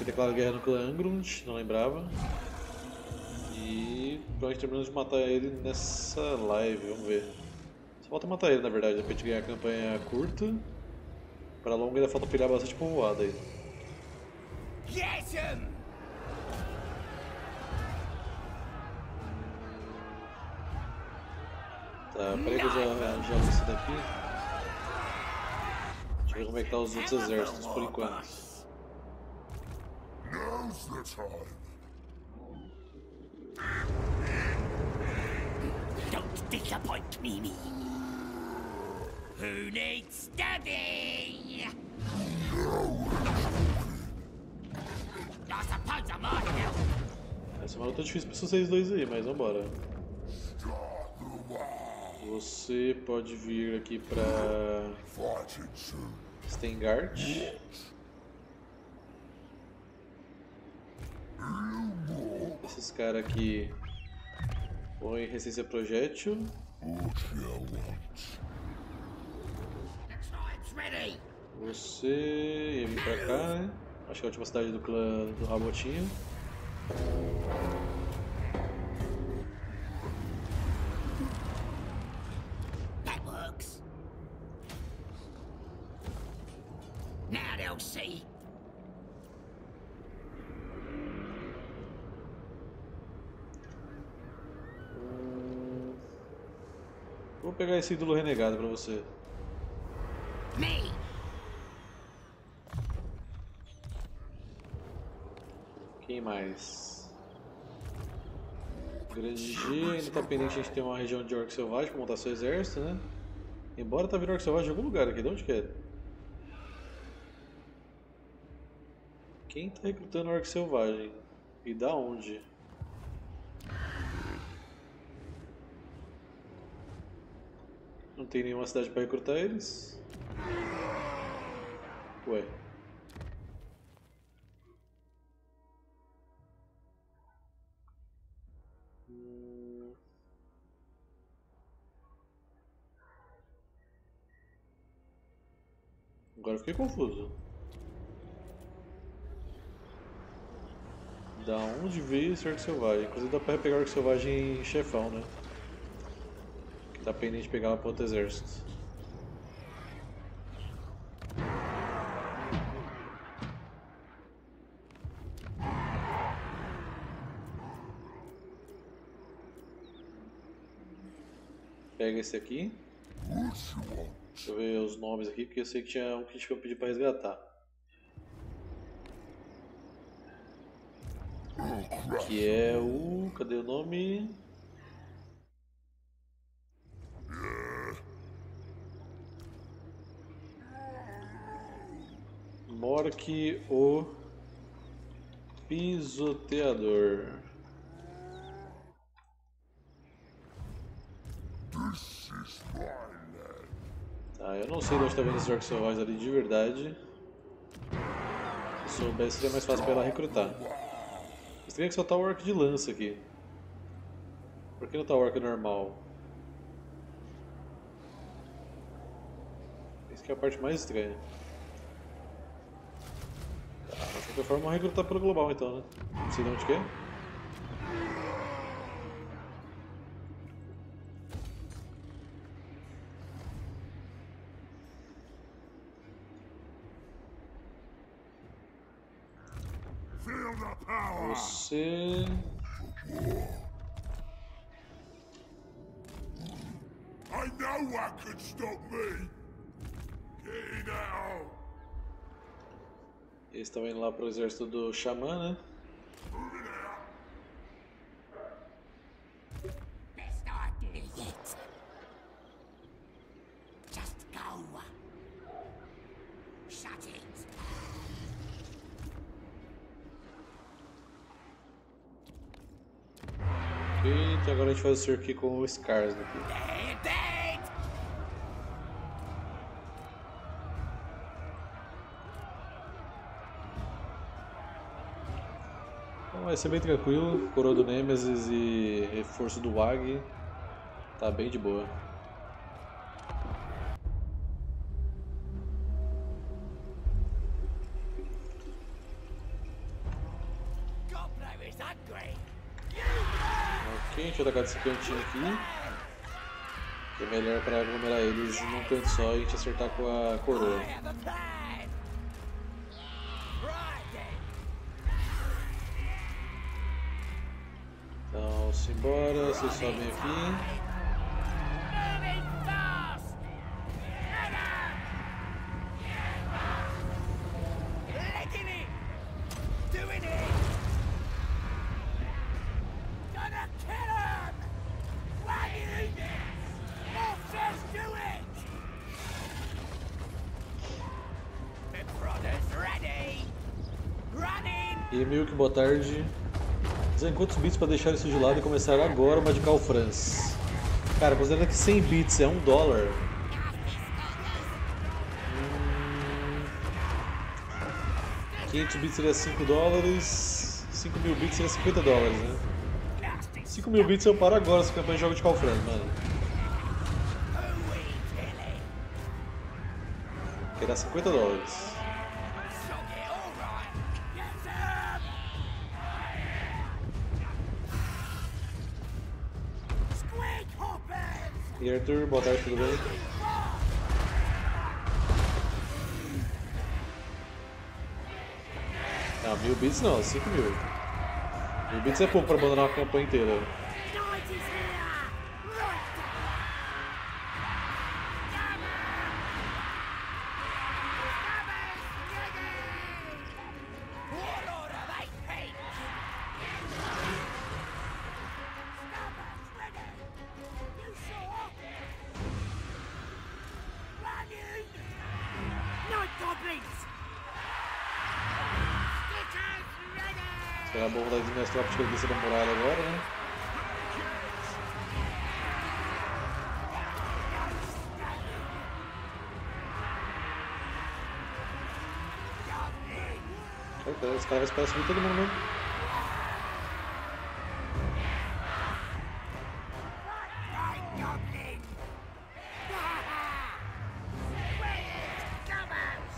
tinha declarado guerra no clã Angrund, não lembrava. E provavelmente terminamos de matar ele nessa live, vamos ver. Só falta matar ele na verdade, pra gente ganhar a campanha curta. Pra longa ainda falta pilhar bastante povoada aí. Tá, peraí que eu já vi isso daqui. Deixa eu ver como é que tá os outros exércitos por enquanto. Now's the time. Don't disappoint me. Who needs study? I suppose I might help. Essa mano tá difícil pra vocês dois aí, mas vambora. Start the war. Você pode vir aqui pra Fighting soon. Stengard. Esses caras aqui põem resistência projétil. What you want? The tribe's ready. Você ia vir pra cá, né? Acho que é a última cidade do clã do Rabotinho. That works. Now they'll see. Vou pegar esse ídolo renegado pra você. Me. Quem mais? Grande G, ainda tá pendente a gente ter uma região de orc selvagem pra montar seu exército, né? Embora tá vindo orc selvagem em algum lugar aqui, de onde que é? Quem tá recrutando orc selvagem? E da onde? Não tem nenhuma cidade pra recrutar eles? Ué. Agora eu fiquei confuso. Da onde veio esse orc selvagem? Inclusive dá pra pegar o orc selvagem em chefão, né? Que tá pendente de pegar lá pro outro exército. Pega esse aqui. What you want? Deixa eu ver os nomes aqui, porque eu sei que tinha um que a gente ia pedir pra resgatar. Que é o... cadê o nome? Mork o Pisoteador. This is my land. Tá, eu não sei de onde tá vendo esses orcs selvagens ali de verdade. Se soubesse seria mais fácil pra ela recrutar. Mas teria que soltar o orc de lança aqui. Por que não tá o orc normal? Isso que é a parte mais estranha. Tá, de qualquer forma vamos recrutar pelo global então, né? Não sei de onde que é. Feel the power. Você... I know what could stop me. Get out. Eles estão indo lá pro exército do Xamã, né? Moving out. Best idea yet. Just go. Shut it. Ok, então agora a gente faz o cerco aqui com o Scars aqui. They're dead. Então vai ser bem tranquilo, coroa do Nemesis e reforço do Wag. Tá bem de boa. hungry. Ok, a gente vai atacar desse cantinho aqui. Que é melhor para aglomerar eles num canto só e a gente acertar com a coroa. I have a plan. Right then. Então, simbora, vocês sobem aqui. Moving fast. Licking it. Doing it. Gonna kill him. Wagging. Monsters do it. My brother's ready. Running. E Milk, boa tarde. Dizendo quantos bits para deixar isso de lado e começar agora o Magical France. Cara, considerando que 100 bits é $1. 500 bits seria $5. 5.000 bits seria $50, né? 5.000 bits eu paro agora essa campanha de jogo de Call France, mano. Que dá $50. Sog it, all right. Get up. Squig hoppers. E Arthur, boa tarde, tudo bem? Não, 1.000 bits não, 5.000. 1.000 bits é pouco para abandonar uma campanha inteira. Night is here. Right. Warlord of Eight Peaks. Scabbers ready. You sure? Running. Night goblins. Stickers ready. Será bom rodar as minhas tropas de cabeça da muralha agora, né? Os caras vão subir todo mundo, né? Right goblin. Scabbers.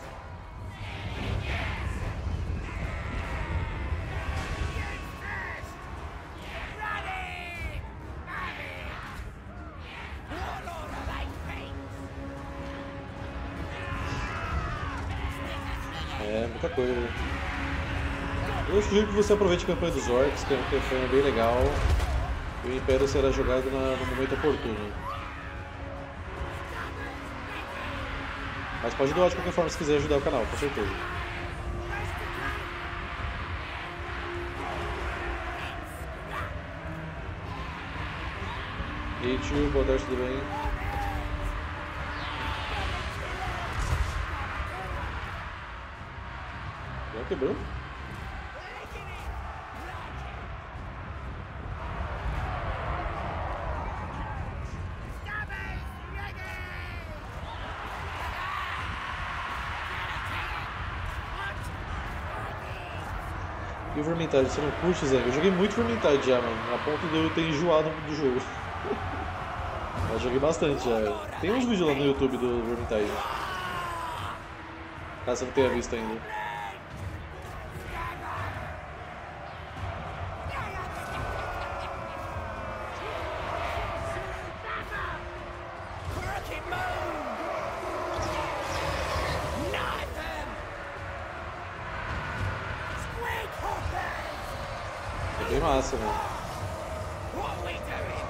É, muita coisa. Eu sugiro que você aproveite a campanha dos Orcs, que é uma campanha bem legal. E o Império será jogado no momento oportuno. Mas pode doar de qualquer forma se quiser ajudar o canal, com certeza. E aí, tio, boa tarde, tudo bem? Já quebrou? E o Vermintide, você não curte, Zé? Eu joguei muito Vermintide já, mano, a ponto de eu ter enjoado do jogo. Eu joguei bastante já. Tem uns vídeos lá no YouTube do Vermintide. Caso você não tenha visto ainda. É bem massa, mano. What are we doing?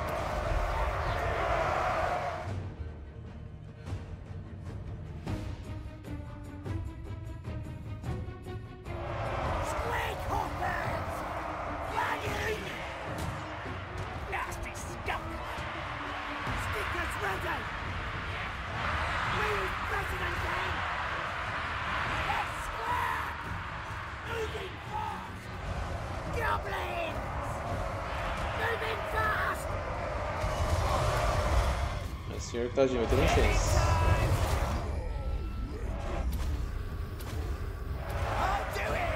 Squig hoppers! Wagging! Nasty skunk! Stickers ready! Where's President Dan? Let's square! Moving fast! Goblins! Moving fast! É o senhor que tadinho, vai ter nem chance. I'll do it!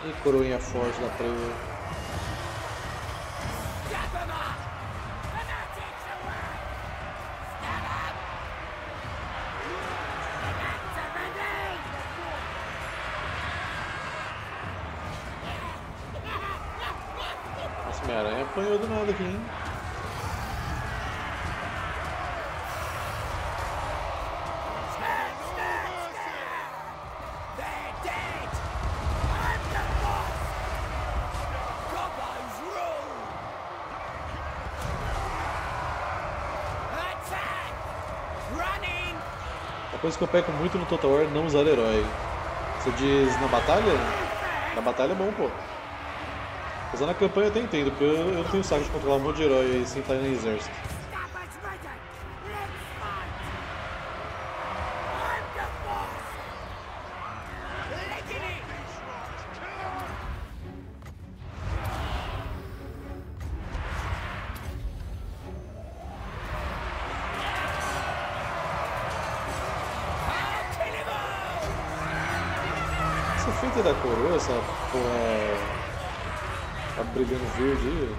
Que coroinha forte da presa. Nossa, minha aranha apanhou do nada aqui, hein? A coisa que eu peco muito no Total War é não usar herói. Você diz na batalha? Na batalha é bom, pô. Usar na campanha eu até entendo, porque eu não tenho saco de controlar um monte de herói aí sem estar no exército. Essa feita da coroa, essa porra tá brilhando verde aí.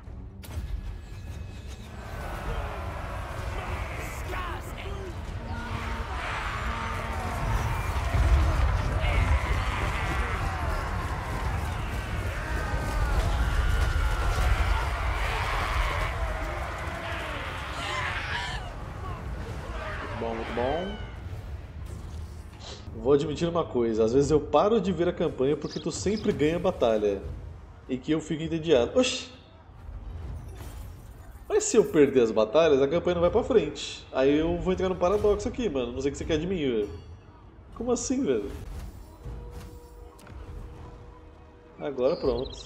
Muito bom, muito bom. Vou admitir uma coisa, às vezes eu paro de ver a campanha porque tu sempre ganha a batalha. E que eu fico entediado. Oxi! Mas se eu perder as batalhas, a campanha não vai pra frente. Aí eu vou entrar num paradoxo aqui, mano. Não sei o que você quer de mim, velho. Como assim, velho? Agora pronto.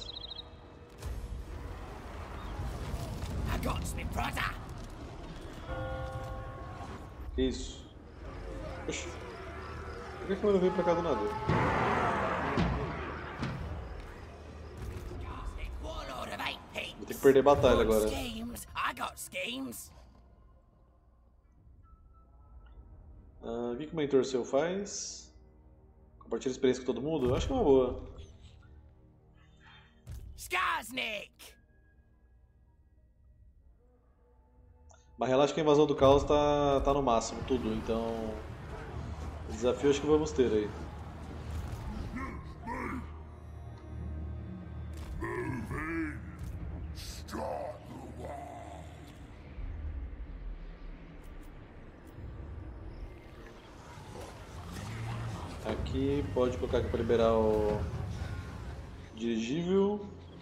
Que isso? Oxi. Por que a câmera veio pra cá do nada? Vou ter que perder batalha agora. O que o mentor seu faz? Compartilha experiência com todo mundo? Eu acho que é uma boa. Mas relaxa que a invasão do caos tá no máximo, tudo, então... Desafio acho que vamos ter aí. Aqui pode colocar aqui para liberar o dirigível.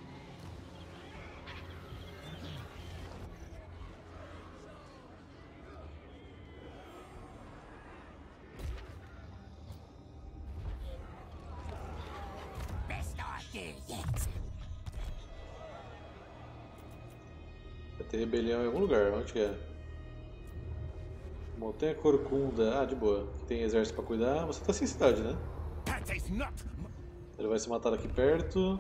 Vai ter rebelião em algum lugar, onde que é? Montanha Corcunda, de boa. Tem exército pra cuidar, você tá sem cidade, né? Ele vai se matar aqui perto.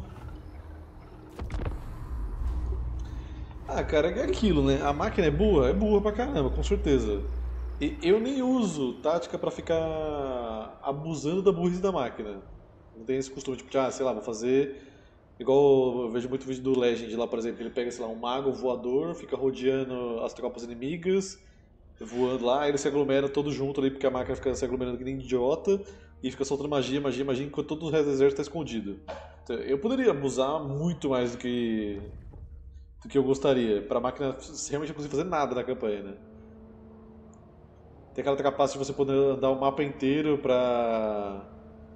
Cara, é aquilo, né? A máquina é burra pra caramba, com certeza. E eu nem uso tática pra ficar abusando da burrice da máquina. Não tem esse costume, tipo, sei lá, vou fazer... Igual eu vejo muito vídeo do Legend lá, por exemplo, que ele pega, sei lá, um mago voador, fica rodeando as tropas inimigas, voando lá, aí ele se aglomera todo junto ali, porque a máquina fica se aglomerando que nem idiota, e fica soltando magia, enquanto todo o resto do exército está escondido. Então, eu poderia abusar muito mais do que eu gostaria, pra máquina realmente não conseguir fazer nada na campanha, né? Tem aquela capacidade de você poder andar o mapa inteiro pra...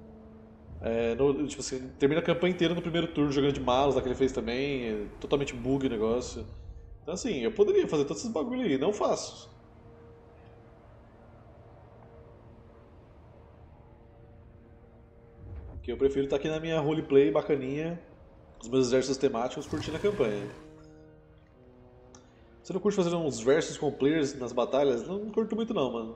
tipo assim, termina a campanha inteira no primeiro turno jogando de malas, lá que ele fez também, totalmente bug o negócio. Então assim, eu poderia fazer todos esses bagulho aí, não faço. Porque eu prefiro estar aqui na minha roleplay bacaninha, com os meus exércitos temáticos, curtindo a campanha. Você não curte fazer uns versus com players nas batalhas? Não curto muito não, mano.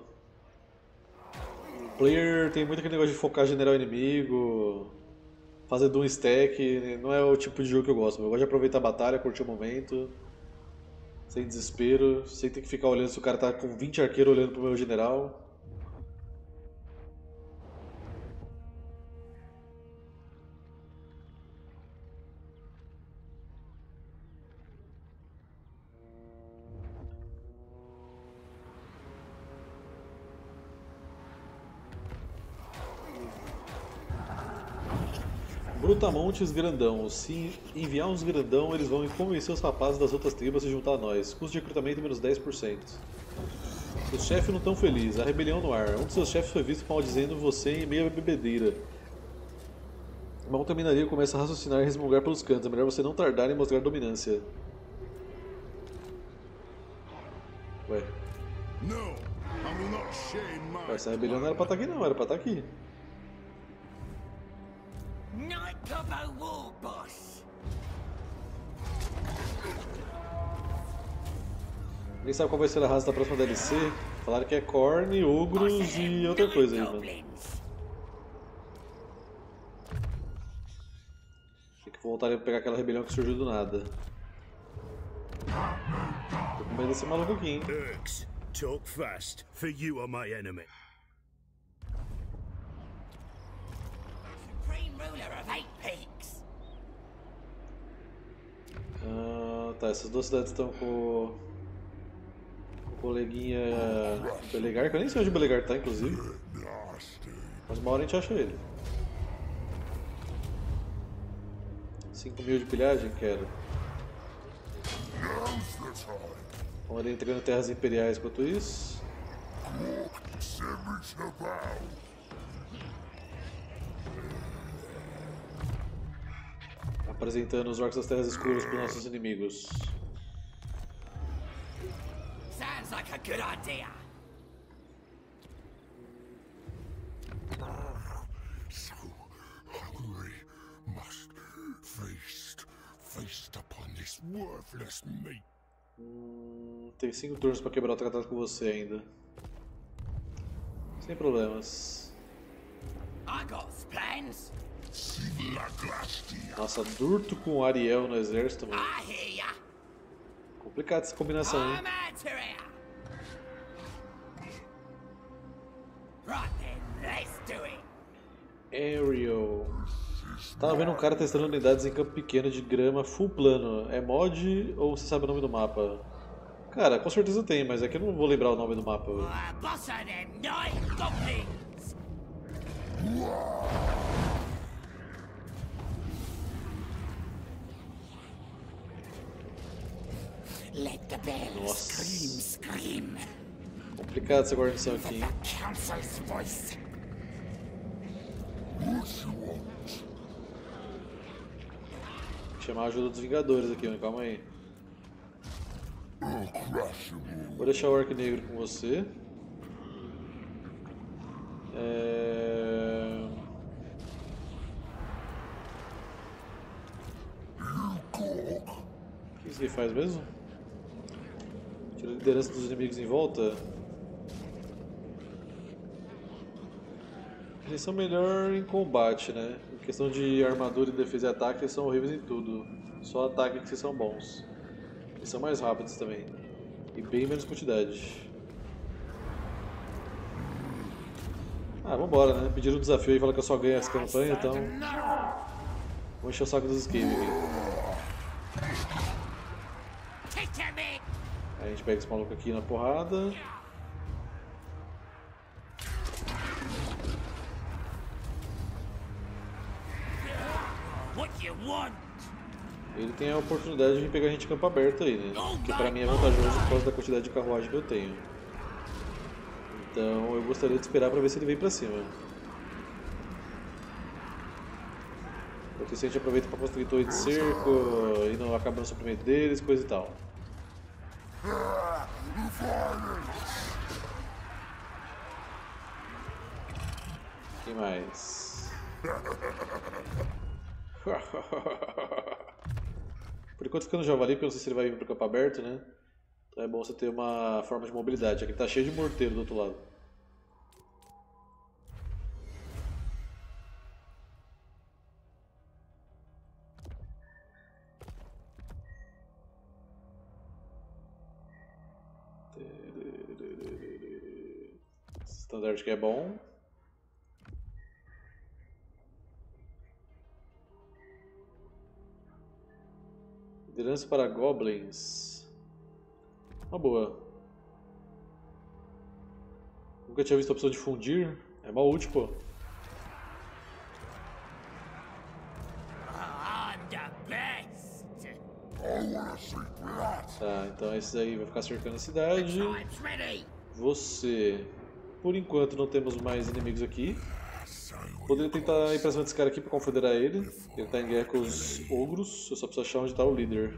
Player tem muito aquele negócio de focar general inimigo, fazer doom stack, não é o tipo de jogo que eu gosto. Eu gosto de aproveitar a batalha, curtir o momento, sem desespero, sem ter que ficar olhando se o cara tá com 20 arqueiros olhando pro meu general. Brutamontes grandão. Se enviar uns grandão, eles vão convencer os rapazes das outras tribos a se juntar a nós. Custo de recrutamento menos 10%. Os chefes não estão felizes. A rebelião no ar. Um de seus chefes foi visto maldizendo você em meia bebedeira. Uma outra minaria começa a raciocinar e resmungar pelos cantos. É melhor você não tardar em mostrar dominância. Ué. Essa rebelião não era pra estar aqui não, era pra estar aqui. Night Gobbo War Boss. Ninguém sabe qual vai ser a raça da próxima DLC. Falaram que é Khorne, Ogros e outra coisa aí, mano. Achei que voltaria pra pegar aquela rebelião que surgiu do nada. Tô com medo desse maluco aqui, hein. Urks, talk fast, for you are my enemy. Supreme ruler of 8 peaks. Tá, essas duas cidades estão com o coleguinha Belegar, que eu nem sei onde o Belegar tá, inclusive. Mas uma hora a gente acha ele. 5.000 de pilhagem? Quero. Vamos ali entregando terras imperiais enquanto isso. Apresentando os orcs das terras escuras para os nossos inimigos. Sounds like a good idea. So hungry, must feast upon this worthless meat. Tem 5 turnos para quebrar o tratado com você ainda. Sem problemas. I got plans. Nossa, Durto com Ariel no exército, mano. I hear ya. Complicado essa combinação, hein? I'm out to here. Right then, let's do it. Ariel. Tava vendo um cara testando unidades em campo pequeno de grama full plano. É mod ou você sabe o nome do mapa? Cara, com certeza tem, mas é que eu não vou lembrar o nome do mapa. Boss of them Night Goblins. Let the bells scream. Complicado essa guarnição aqui, hein? Council's voice. Chamar a ajuda dos Vingadores aqui, mas calma aí. Vou deixar o Orc Negro com você. O que isso aqui faz mesmo? Tira a liderança dos inimigos em volta. Eles são melhor em combate, né? Em questão de armadura, defesa e ataque, eles são horríveis em tudo. Só ataque que são bons. Eles são mais rápidos também. E bem menos quantidade. Ah, vambora, né? Pediram um desafio e falaram que eu só ganho essa campanha, então... Vou encher o saco dos escape aqui. Aí a gente pega esse maluco aqui na porrada. Ele tem a oportunidade de pegar a gente em campo aberto aí, né? Que pra mim é vantajoso por causa da quantidade de carruagem que eu tenho. Então eu gostaria de esperar pra ver se ele vem pra cima. Enquanto isso a gente aproveita pra construir torre de cerco e não acaba no suprimento deles, coisa e tal. Quem mais? Por enquanto fica no javali, porque eu não sei se ele vai vir pro campo aberto, né? Então é bom você ter uma forma de mobilidade. Aqui tá cheio de morteiro do outro lado. Standard que é bom. Liderança para Goblins. Uma boa. Nunca tinha visto a opção de fundir. É mó útil, pô. Tá, então esse aí vai ficar cercando a cidade. Time's ready. Você, por enquanto, não temos mais inimigos aqui. Poderia tentar ir pra cima desse cara aqui pra confederar ele. Ele tá em guerra com os ogros. Eu só preciso achar onde tá o líder.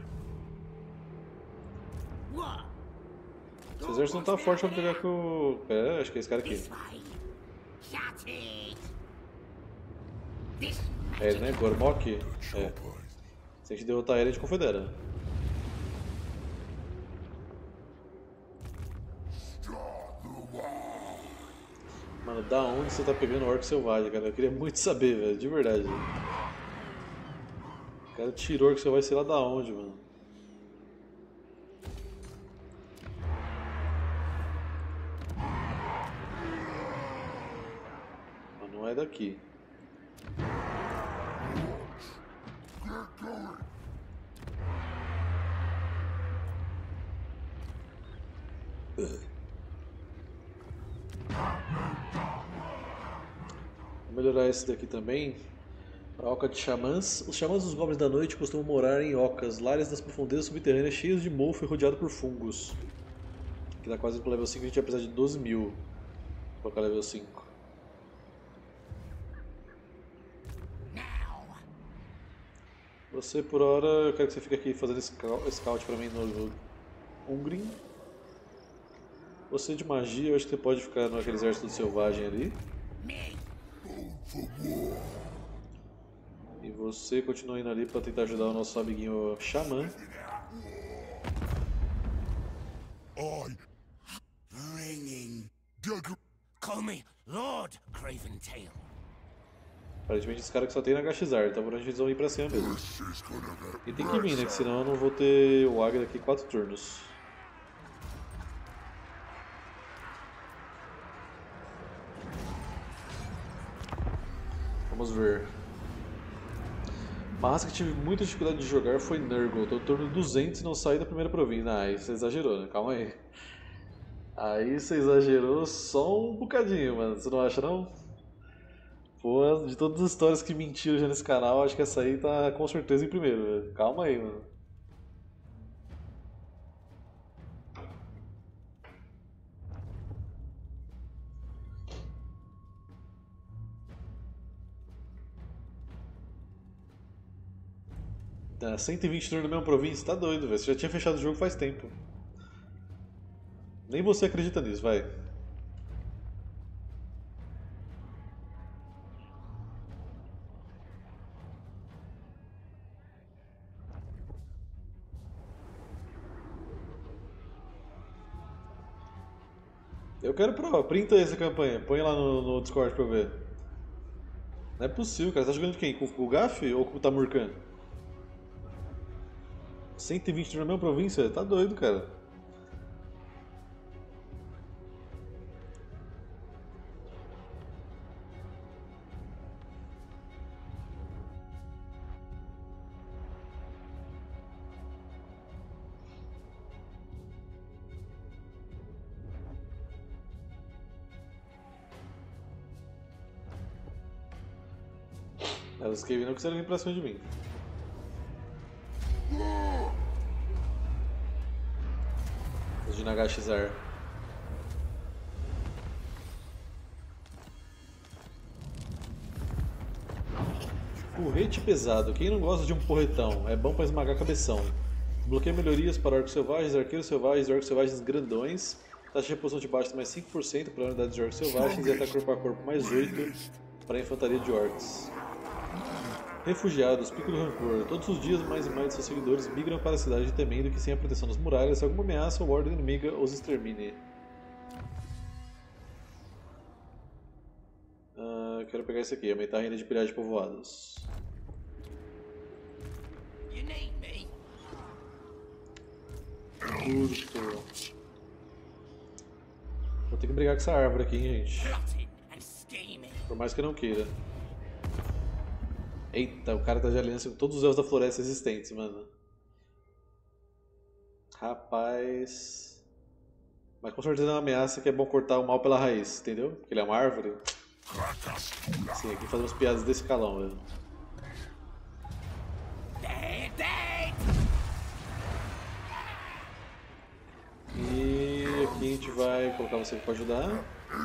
What? Esse exército não tá forte pra pegar com o... É, acho que é esse cara aqui. This way. Shut it. This É ele, né? Gormok? É. Se a gente derrotar ele, a gente confedera. Mano, da onde você tá pegando o orc selvagem, cara? Eu queria muito saber, velho, de verdade. O cara tirou o orc selvagem, sei lá da onde, mano. Mas não é daqui. Vou melhorar esse daqui também. A Oca de Xamãs. Os xamãs dos Goblins da Noite costumam morar em ocas, lares das profundezas subterrâneas cheios de mofo e rodeado por fungos. Aqui dá quase pro level 5, a gente vai precisar de 12 mil. Vou colocar level 5. Você, por hora, eu quero que você fique aqui fazendo scout pra mim no Ungrim. Você de magia, eu acho que você pode ficar naquele exército selvagem ali. E você continua indo ali pra tentar ajudar o nosso amiguinho Xamã. Ringing. call me Lord Craventail. Aparentemente esse cara que só tem na Gachizar, então por onde eles vão ir pra cima mesmo. E tem que vir, né? Que senão eu não vou ter o Águia daqui 4 turnos. Vamos ver. Uma raça que tive muita dificuldade de jogar foi Nurgle. Tô no turno 200 e não saí da primeira província. Ah, aí você exagerou, né? Calma aí. Aí você exagerou só um bocadinho, mano. Você não acha, não? Pô, de todas as histórias que mentiram já nesse canal, acho que essa aí tá com certeza em primeiro, velho. Calma aí, mano. Tá, 120 turnos na mesma província? Tá doido, velho. Você já tinha fechado o jogo faz tempo. Nem você acredita nisso, vai. Eu quero prova, printa essa campanha, põe lá no Discord pra eu ver. Não é possível, cara. Você tá jogando de quem? Com o Gaf ou com o Tamurkan? 120 na mesma província? Tá doido, cara. Os Cave não quiseram vir pra cima de mim. Os de Nagashizar. Porrete pesado. Quem não gosta de um porretão? É bom pra esmagar cabeção. Bloqueia melhorias para orcos selvagens, arqueiros selvagens e orcos selvagens grandões. Taxa de reposição de baixo mais 5% para unidades de orcos selvagens e ataque corpo a corpo mais 8% para a infantaria de orcs. Refugiados, Pico do Rancor. Todos os dias mais e mais de seus seguidores migram para a cidade temendo que sem a proteção das muralhas, alguma ameaça ou ordem inimiga os extermine. Quero pegar esse aqui, aumentar a renda de pilhagem de povoados. You need me? Curto. Vou ter que brigar com essa árvore aqui, hein, gente. Plotting and scheming. Por mais que eu não queira. Eita, o cara tá de aliança com todos os elfos da floresta existentes, mano. Rapaz. Mas com certeza é uma ameaça que é bom cortar o mal pela raiz, entendeu? Porque ele é uma árvore. Sim, aqui fazemos piadas desse calão, velho. They're dead! gente vai colocar você para ajudar.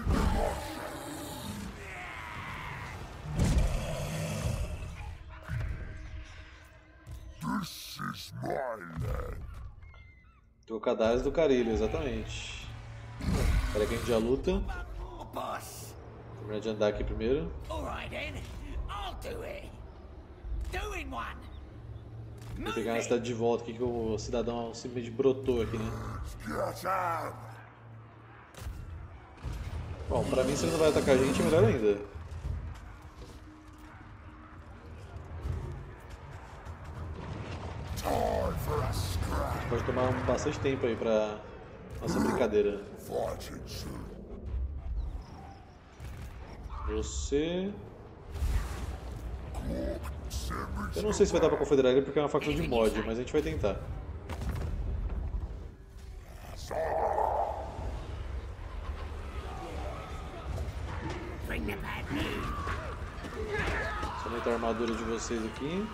This is my land. Trocadilhos do Carilho, exatamente. Espera que a gente já luta. Oh, boss. Terminar de andar aqui primeiro. All right then. I'll do it. Doing one. Vou pegar a cidade de volta aqui que o cidadão simplesmente brotou aqui, né? Get out. Bom, pra mim se ele não vai atacar a gente é melhor ainda. Time for a scrap. Pode tomar bastante tempo aí pra nossa brincadeira. Fighting soon. Você... Send Eu não sei se vai dar pra confederar ele porque é uma facção de mod, mas a gente vai tentar. Bring the bad news. Só aumentar a armadura de vocês aqui.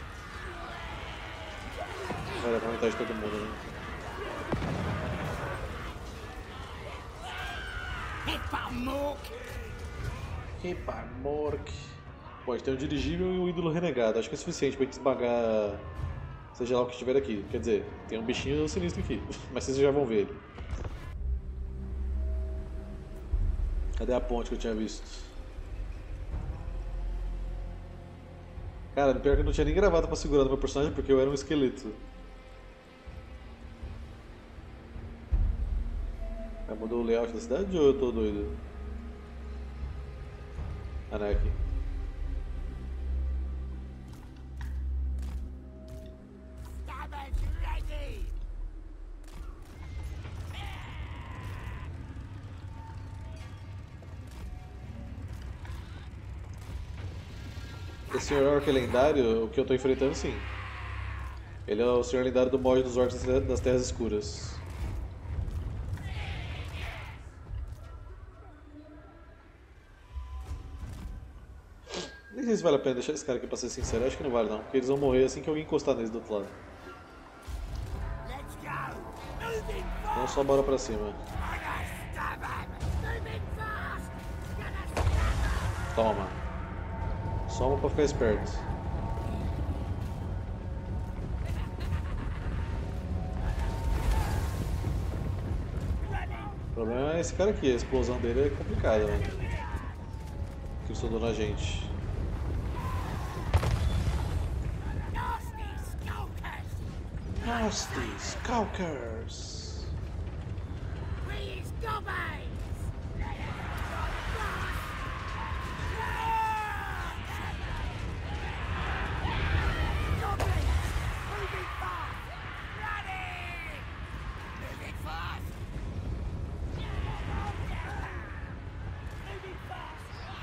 Vai dar pra aumentar de todo mundo, né? Hippa Mook. Epa, Mork. Bom, a gente tem o dirigível e o ídolo renegado. Acho que é suficiente pra gente esmagar seja lá o que estiver aqui. Quer dizer, tem um bichinho sinistro aqui, mas vocês já vão ver ele. Cadê a ponte que eu tinha visto? Cara, pior que eu não tinha nem gravata pra segurar no meu personagem porque eu era um esqueleto. Mudou o layout da cidade ou eu tô doido? Ah, não, é aqui. Stabbers ready. Esse senhor orc lendário, o que eu tô enfrentando, sim. Ele é o senhor lendário do mod dos orcs das Terras Escuras. Nem sei se vale a pena deixar esse cara aqui pra ser sincero, acho que não vale não, porque eles vão morrer assim que alguém encostar neles do outro lado. Let's go. Moving fast. Então só bora pra cima. Gonna stab 'em. Moving fast. Gonna stab 'em. Toma. Só uma pra ficar esperto. O problema é esse cara aqui, a explosão dele é complicada, mano. Que eu sou dono na gente. Nasty Nasty skulkers. Skulkers! We is gobbins. Goblins. Moving fast. Running. Moving fast. Moving fast.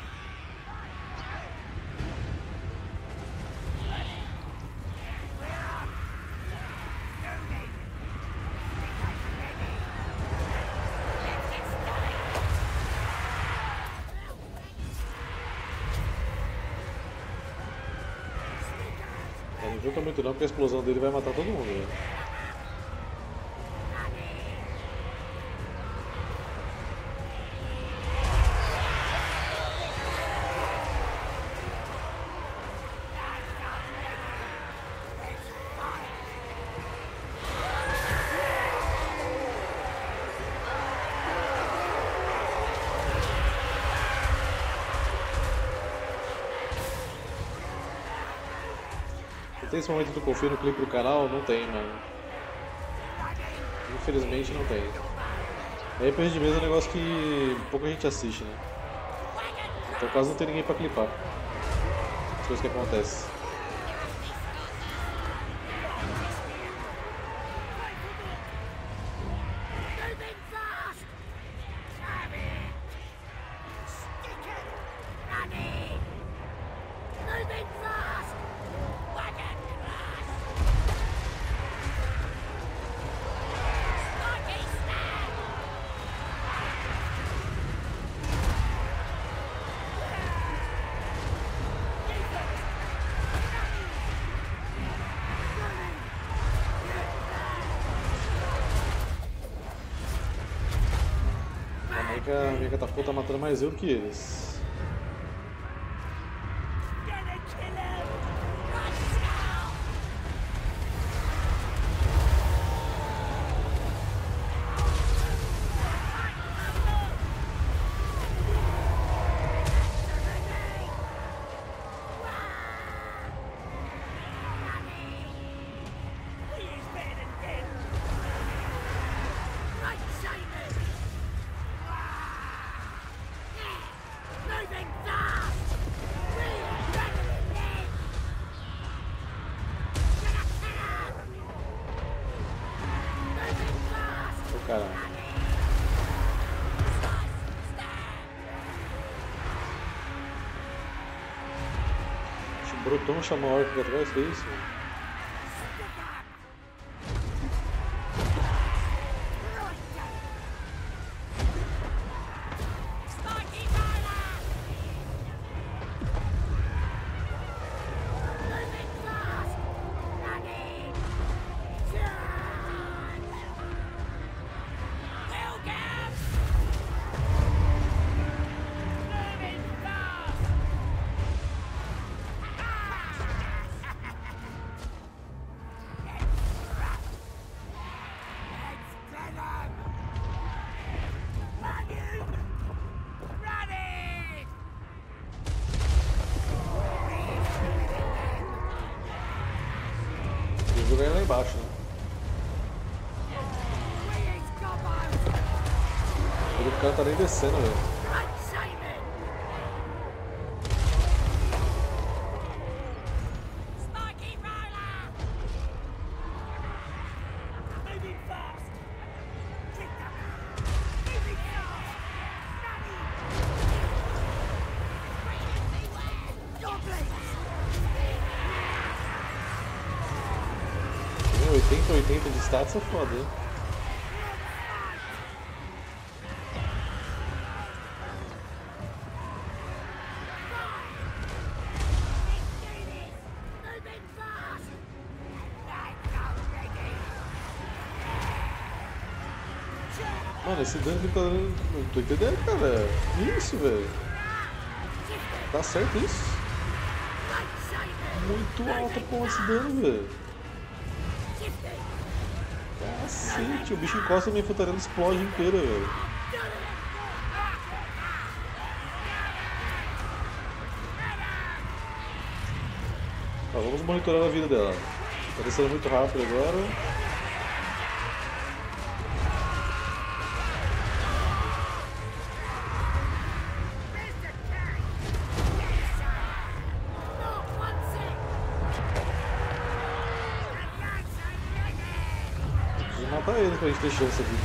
Não junta muito não, porque a explosão dele vai matar todo mundo, né? Tem esse momento do confio no clipe do canal? Não tem, mano. Infelizmente não tem. RPG de mesa é um negócio que pouca gente assiste, né? Então quase não tem ninguém pra clipar. As coisas que acontecem. Moving fast. Stab it. Stick it. Running. Moving fast. Wagon crash. Lucky stab. que a minha catapulta tá matando mais eu que eles. Caralho. Acho que brotou um chamar orc aqui atrás, foi isso? Eu vou ganhar lá embaixo, né? O cara tá nem descendo, velho. Meu, 80 de status é foda, hein? Mano, esse dano que tá dando. Não tô entendendo, cara. Que isso, velho? Tá certo isso? Muito alta porra esse dano, velho. Cacete, o bicho encosta e minha infantaria explode inteira, velho. Ó, vamos monitorar a vida dela. Tá descendo muito rápido agora. Preciso matar ele pra gente ter chance aqui.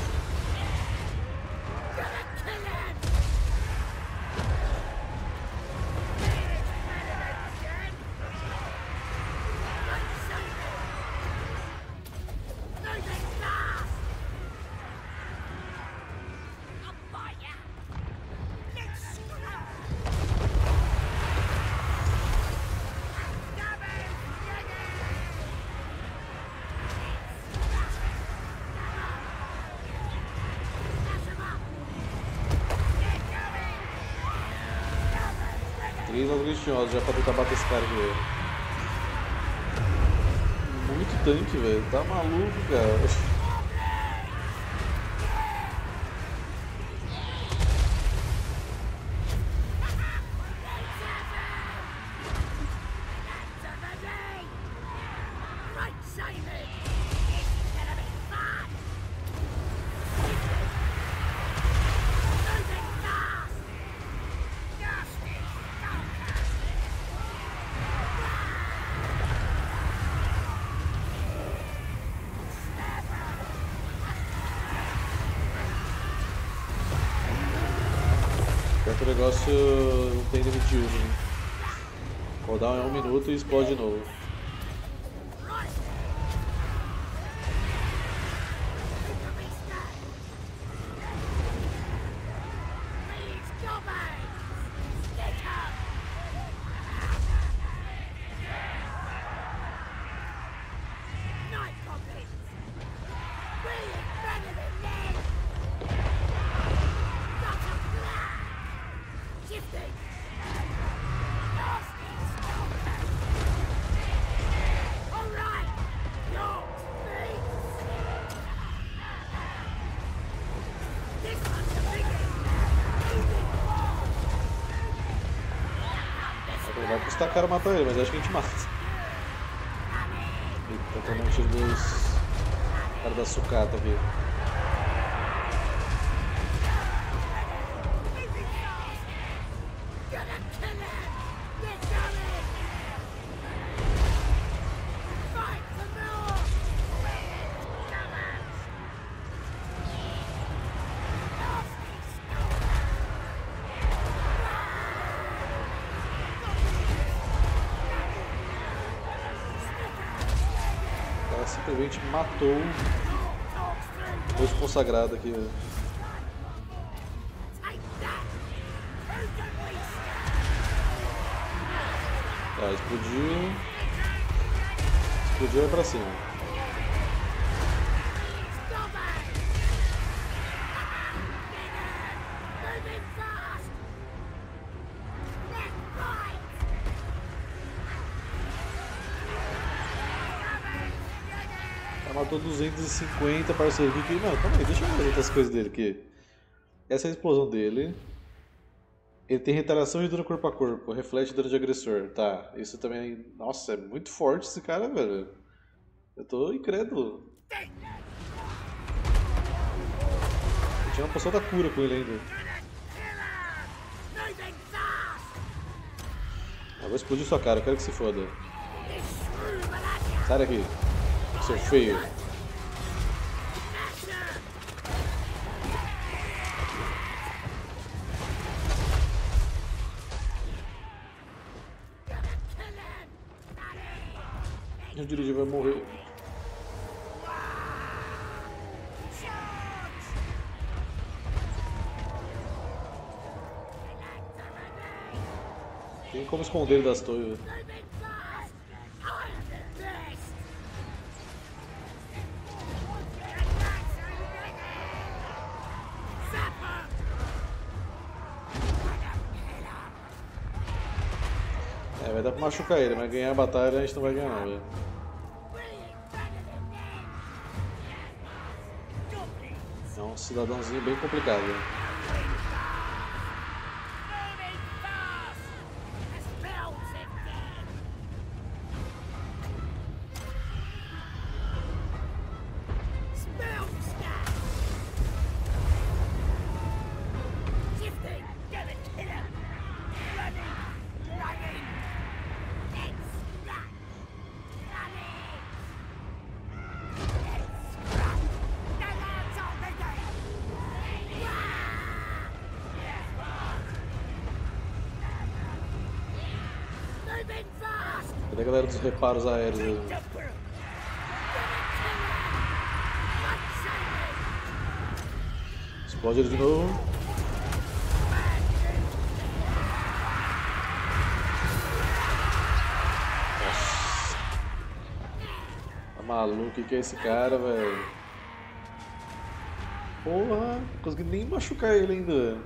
Três agrestinhosos já pra tentar bater esse cara aqui, velho. Muito tanque, velho. Tá maluco, cara. Pior que o negócio não tem limite de uso, né? Cooldown é 1 minuto e explode de novo. custar caro matar ele, mas acho que a gente mata. Eita, tô tomando um tiro dos caras da sucata aqui. Simplesmente matou o consagrado aqui. Tá, explodiu. Explodiu, é pra cima. Matou 250 parceiros aqui. Mano, calma aí, deixa eu ver outras coisas dele aqui. Essa é a explosão dele. Ele tem retaliação de dano corpo a corpo, reflete dano de agressor. Tá, isso também. Nossa, é muito forte esse cara, velho. Eu tô incrédulo. Eu tinha uma poção da cura com ele ainda. Eu vou explodir sua cara, eu quero que se foda. Sai daqui, seu feio. O dirigir vai morrer. Tem como esconder ele das torres. É, vai dar pra machucar ele, mas ganhar a batalha a gente não vai ganhar não, velho. É um cidadãozinho bem complicado. Cadê a galera dos reparos aéreos aí? Explode ele de novo. Nossa. Tá maluco? O que é esse cara, velho? Porra, não consegui nem machucar ele ainda.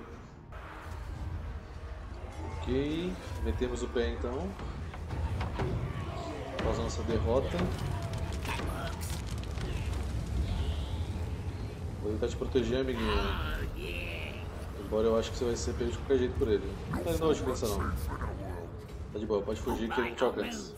Ok, metemos o pé então. Causando essa derrota. Vou tentar te proteger, amiguinho. Embora eu acho que você vai ser pego de qualquer jeito por ele. Não dá de pensar não. Tá de boa, pode fugir que ele não te alcança.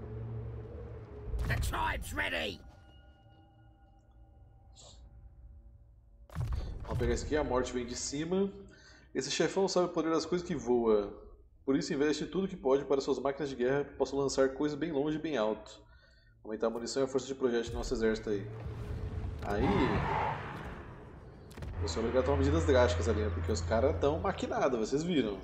Vamos pegar esse aqui, a morte vem de cima. Esse chefão sabe o poder das coisas que voa. Por isso investe tudo que pode para suas máquinas de guerra que possam lançar coisas bem longe e bem alto. Aumentar a munição e a força de projétil do nosso exército aí. Aí... eu sou obrigado a tomar medidas drásticas ali, né? Porque os caras estão maquinados, vocês viram.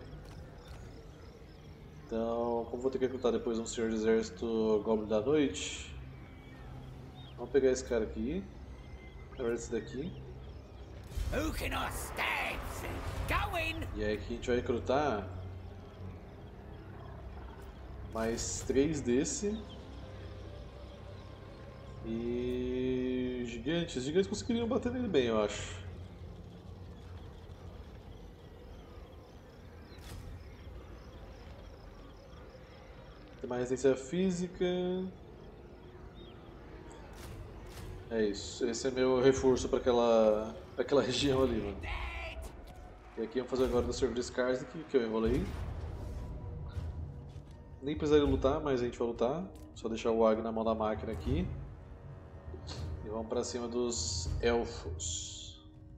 Então, como vou ter que recrutar depois um senhor de exército Goblin da Noite, vamos pegar esse cara aqui. Na verdade esse daqui. E aí aqui a gente vai recrutar mais 3 desse. E... gigantes. Os gigantes conseguiriam bater nele bem, eu acho. Tem mais resistência física. É isso. Esse é meu reforço para aquela região ali, mano. E aqui vamos fazer agora do servidor Scars aqui, que eu enrolei. Nem precisaria lutar, mas a gente vai lutar. Só deixar o Ag na mão da máquina aqui. E vamos pra cima dos elfos.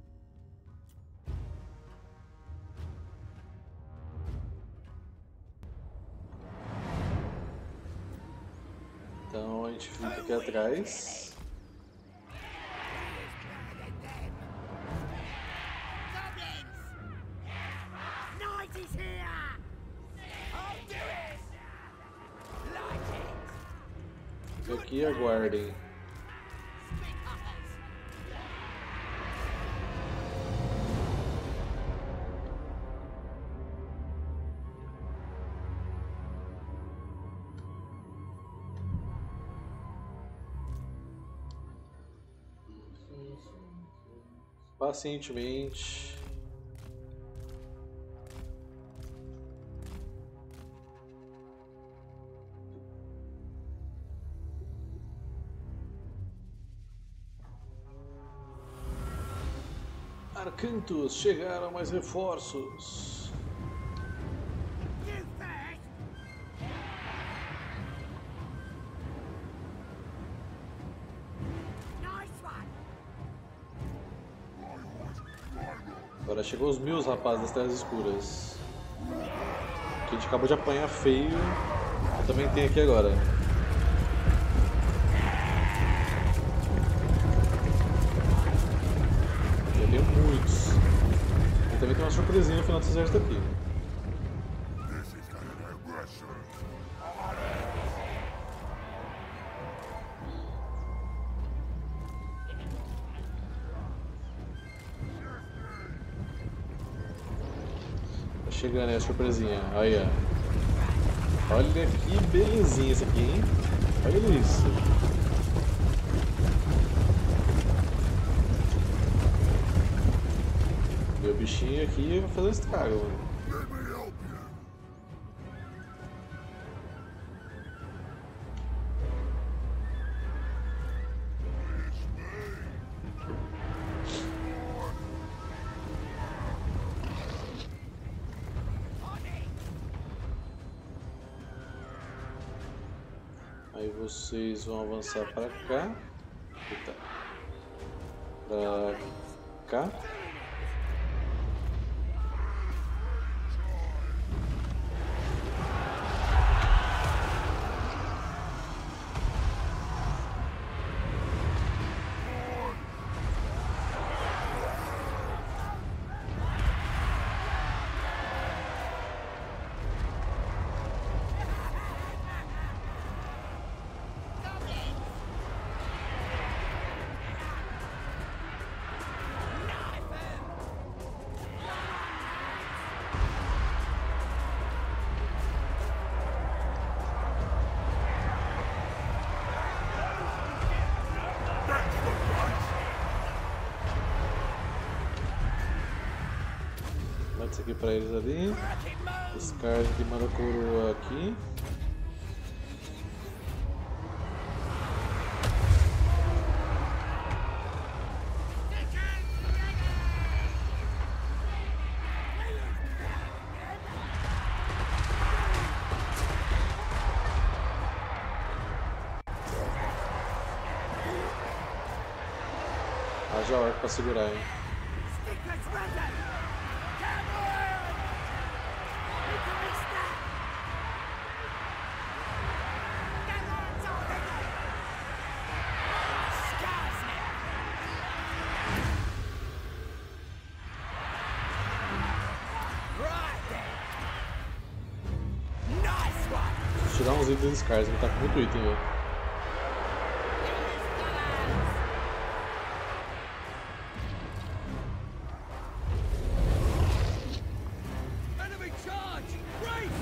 Então a gente fica aqui atrás. Night is here! I'll do it! Like it! Fica aqui e aguardem. Pacientemente. Arcantos, chegaram mais reforços. You first! Nice one! Agora chegou os 1000 rapazes das Terras Escuras. Que a gente acabou de apanhar feio. Eu também tenho aqui agora. Eu tenho muitos. E também tem uma surpresinha no final desse exército aqui. This is an aggression. Tá chegando aí a surpresinha. Aí, ó. Olha que belezinha esse aqui, hein? Olha isso. E o bichinho aqui vai fazer estrago, mano. Let me help you. Aí vocês vão avançar pra cá. Eita. Pra cá. Manda isso aqui pra eles ali. Esse cara aqui manda a coroa aqui. Haja orc pra segurar, hein? Stickers ready! Come on! We can reach that! Get on top of it! Scars now! Right then! Nice one! Vou tirar uns itens dos caras, ele tá com muito item, velho. Enemy charge! Race!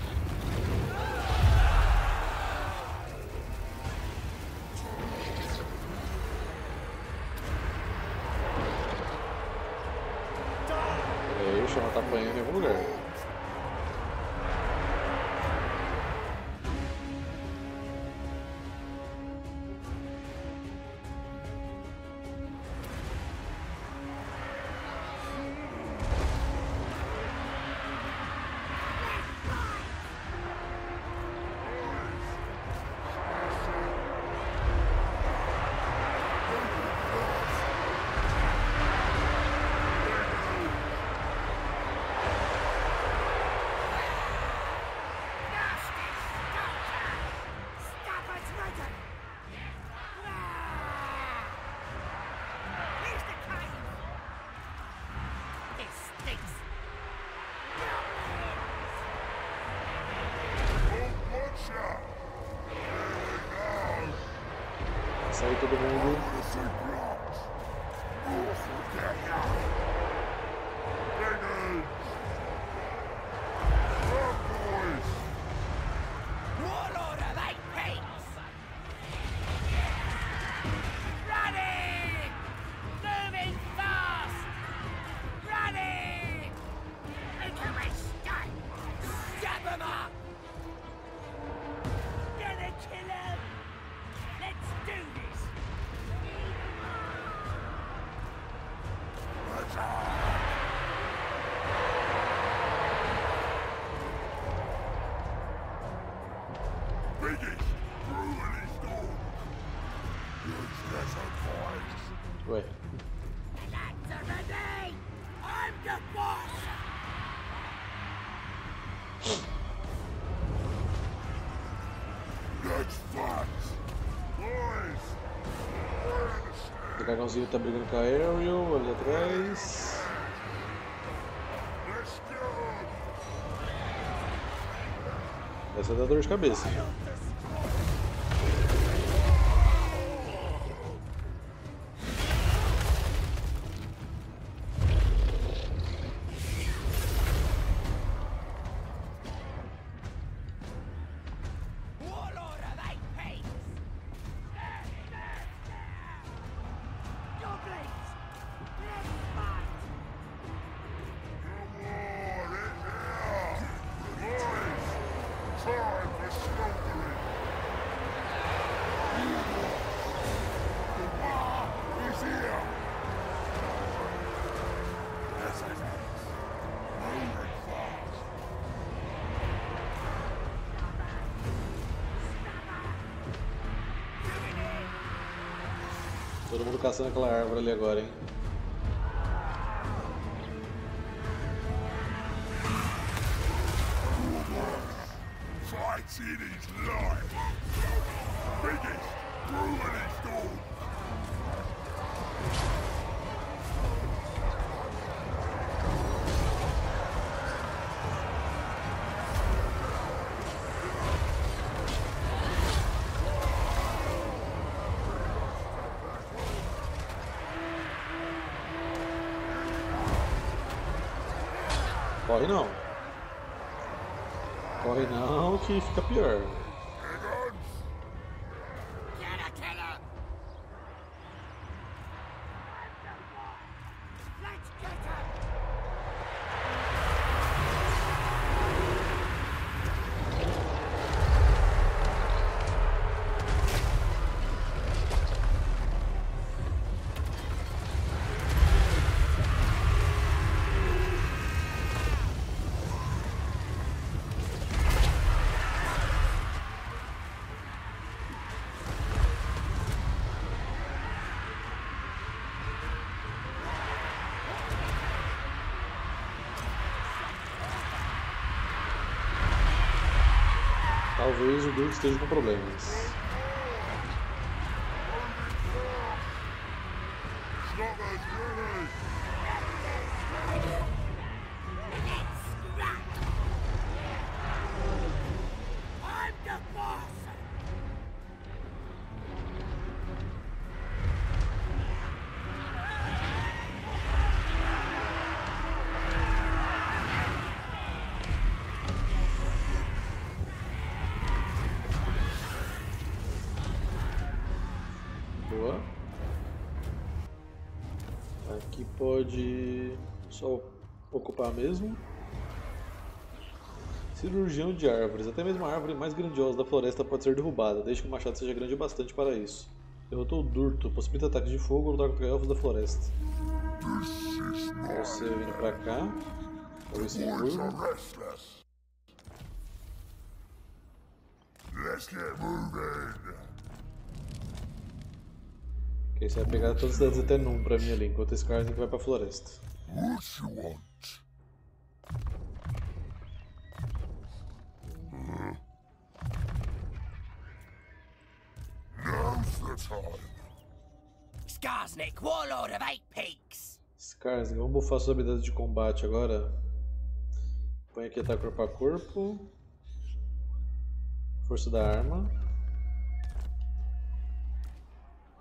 Peraí, o chama tá apanhando em algum lugar. Sai todo mundo. Warlord of 8 peaks! Running! Moving fast! Running! Make a mistake! Stab him up! Gonna kill him! Let's do this! Biggest, brutally storm. Useless advice. Ué. The lads are ready! I'm the boss! Let's fight. Boys, we're in the stand. O dragãozinho tá brigando com a Ariel ali atrás. Let's go. Essa dá dor de cabeça. Warlord of 8 peaks! Goblins! Let's fight! Time for slaughtering. The war is here. Yes, it is. Moving fast. Todo mundo caçando aquela árvore ali agora, hein? Fights in his life. Biggest, brutally storm. Corre não. Corre não que fica pior. Gonna kill him! Let's get him! Talvez o Duke esteja com problemas. Sloggers ready. Let's scrap! I'm the boss! Boa. Aqui pode só ocupar mesmo. Cirurgião de árvores. Até mesmo a árvore mais grandiosa da floresta pode ser derrubada, desde que o machado seja grande o bastante para isso. Derrotou o Durto, possibilita ataques de fogo ou lutar contra elfos da floresta. Você vindo pra cá. Talvez se Boys curva. are restless. Let's get moving. Ok, você vai pegar todas as cidades até Num pra mim ali, enquanto esse cara vai pra floresta. What you want? Now's the time. Skarsnik, Warlord of 8 Peaks! Skarsnik, vamos buffar suas habilidades de combate agora. Põe aqui ataque corpo a corpo. Força da arma.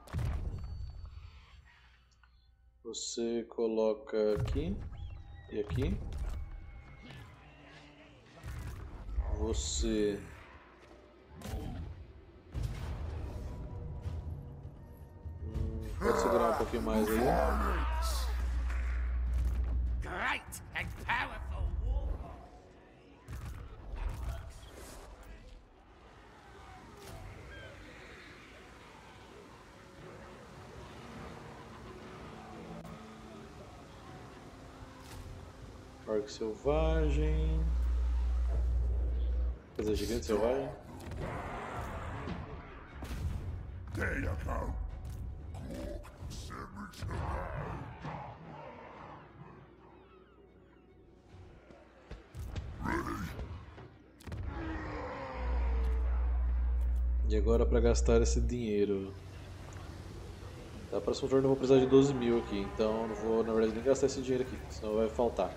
Você coloca aqui e aqui. Você pode segurar um pouquinho mais aí. Great and powerful war. Orc selvagem. Quer dizer, gigante selvagem. There you go. Cemetery. E agora para gastar esse dinheiro. Da próxima turno eu vou precisar de 12 mil aqui, então não vou na verdade nem gastar esse dinheiro aqui, senão vai faltar.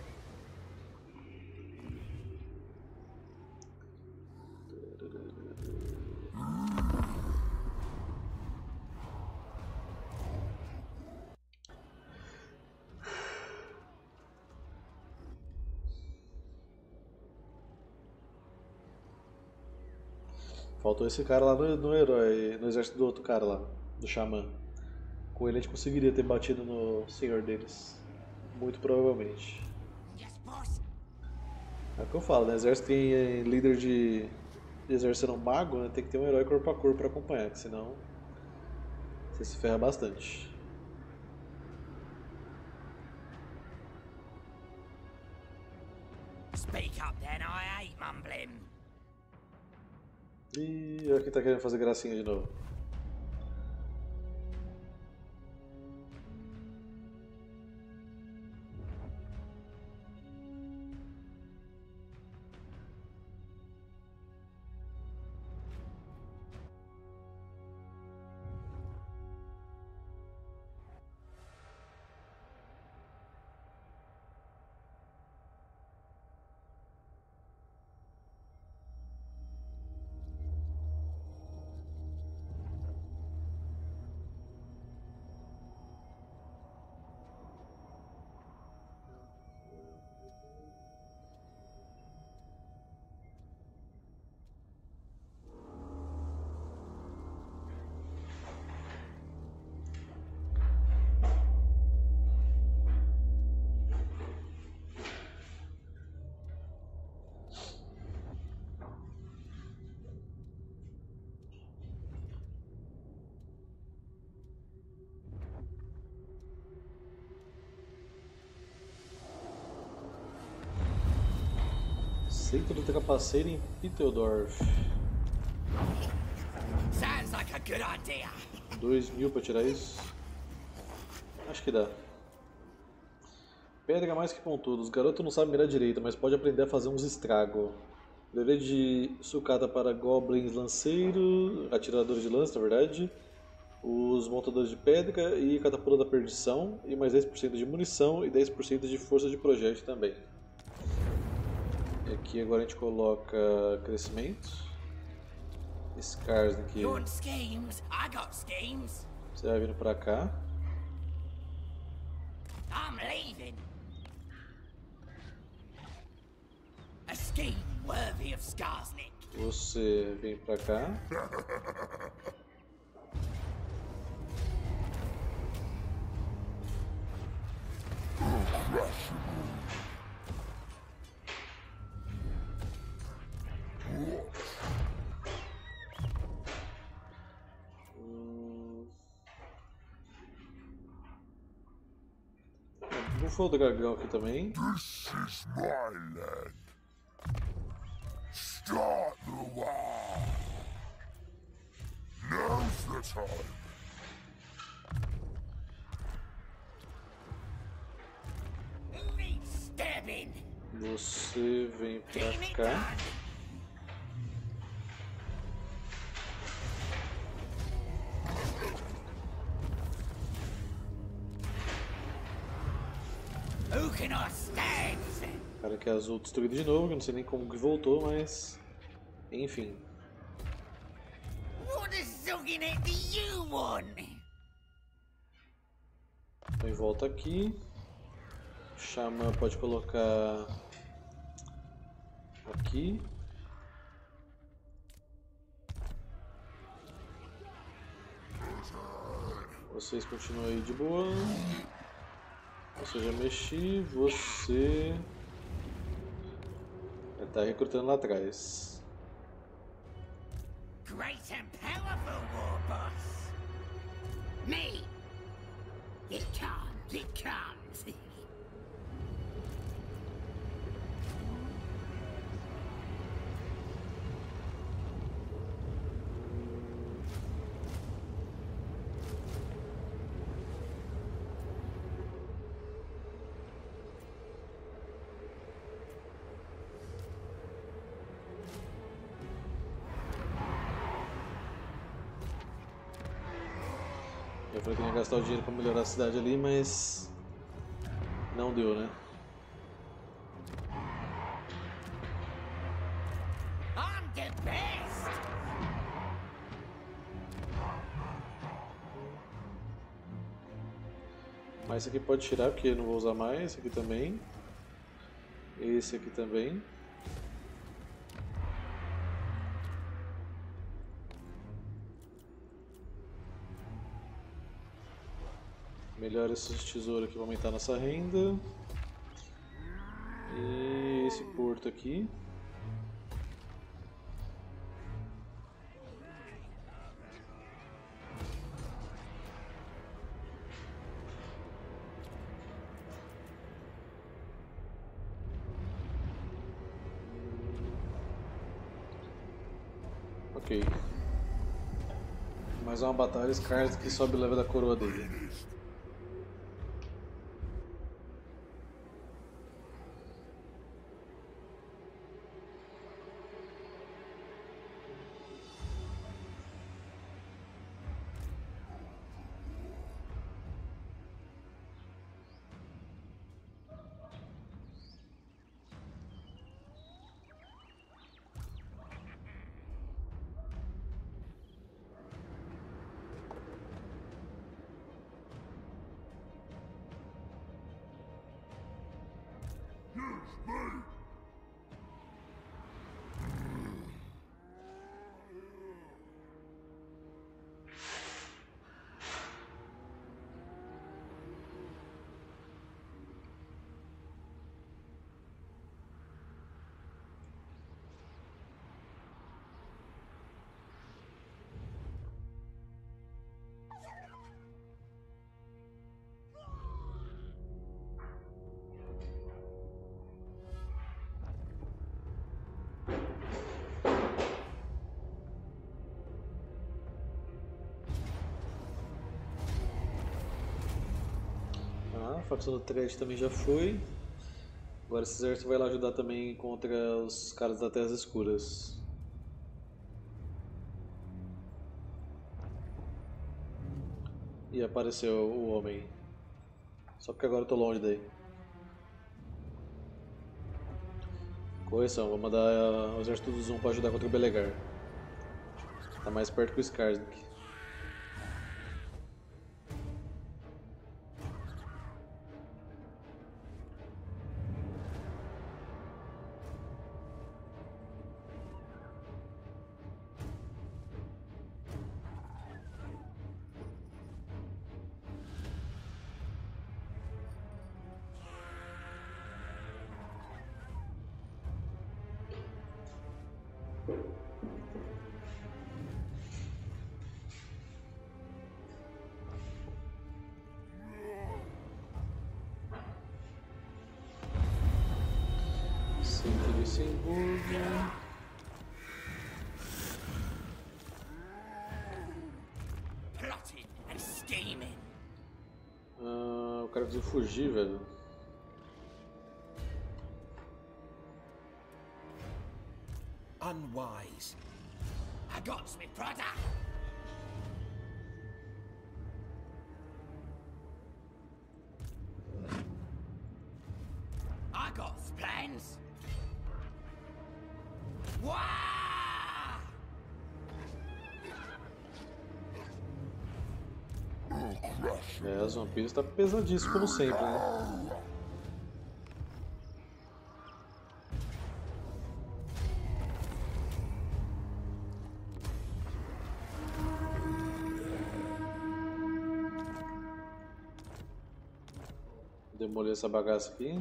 Faltou esse cara lá no herói, no exército do outro cara lá, do xamã. Com ele a gente conseguiria ter batido no senhor deles. Muito provavelmente. Yes, boss. É o que eu falo, né? Exército tem líder de exército sendo mago, né? Tem que ter um herói corpo a corpo pra acompanhar, que senão você se ferra bastante. Speak up then, I ain't mumbling. Ih, olha quem tá querendo fazer gracinha de novo. Centro do Trapaceiro em Pitteldorf. Sounds like a good idea. 2.000 pra tirar isso? Acho que dá. Pedra mais que pontudos. Garoto não sabe mirar direito, mas pode aprender a fazer uns estragos. Dever de sucata para goblins lanceiro, atiradores de lança, na verdade. Os montadores de pedra e catapulta da perdição. E mais 10% de munição e 10% de força de projétil também. E aqui agora a gente coloca crescimento. Scars aqui. You want schemes? I got schemes. Você vai vindo pra cá. I'm leaving. A scheme worthy of Skarsnik. Você vem pra cá. Bufou do dragão aqui também. This is my land. Start the war. Now's the time. Who needs stabbing? Você vem Getting it pra cá. done. Who can I stand? Cara que é azul destruído de novo, que eu não sei nem como que voltou, mas... Enfim. What the zogging it do you want? Então, em volta aqui. Xamã pode colocar aqui. Vocês continuam aí de boa. Você já mexi, você tá recrutando lá atrás. Great and powerful war boss. Me. It comes, it comes. Eu falei que ia gastar o dinheiro pra melhorar a cidade ali, mas não deu, né? I'm the best. Mas esse aqui pode tirar porque eu não vou usar mais. Esse aqui também. Esse aqui também. Melhora esses tesouros aqui para aumentar nossa renda. E esse porto aqui. Ok. Mais uma batalha, Scarlet que sobe o level da coroa dele. A facção do Thread também já foi. Agora esse exército vai lá ajudar também contra os caras das Terras Escuras. E apareceu o homem. Só porque agora eu tô longe daí. Correção, vou mandar o exército do Zoom para ajudar contra o Belegar. Tá mais perto que o Skarsnik. Plotting and scheming. O cara conseguiu fugir, velho. Unwise. I got me brother. I got plans. Wah! Oh, É, os vampiros tá pesadíssimo como sempre, né? Demolir essa bagaça aqui.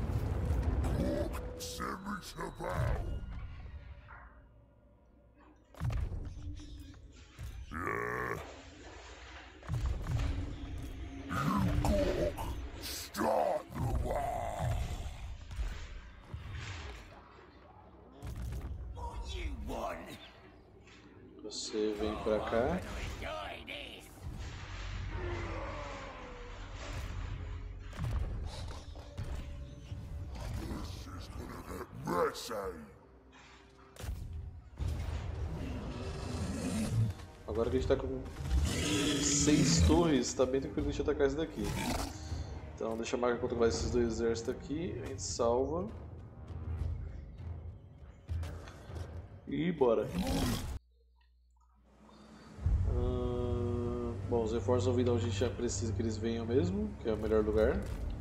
Você vem pra cá. Agora que a gente tá com 6 torres, tá bem tranquilo de atacar esse daqui. Então deixa a marca controlar esses dois exércitos aqui, a gente salva. E bora. Bom, os reforços vão vir de onde a gente já precisa que eles venham mesmo, que é o melhor lugar.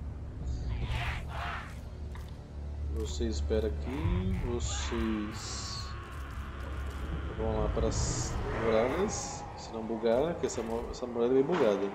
Você espera aqui, vocês vão lá para as muralhas, se não bugar, que essa muralha é bem bugada.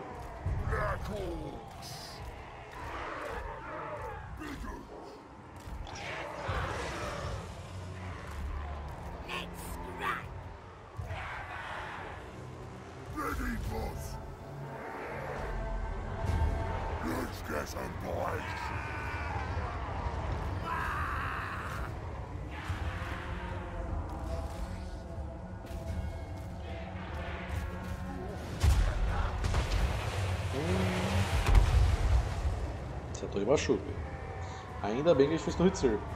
Essa torre machuca. Ainda bem que a gente fez torre de cerco.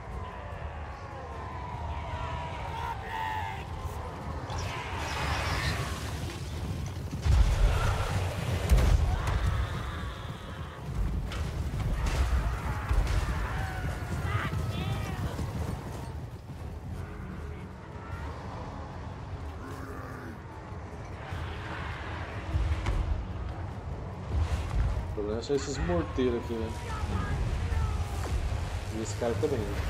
O problema são esses morteiros aqui, né? E esse cara também, né?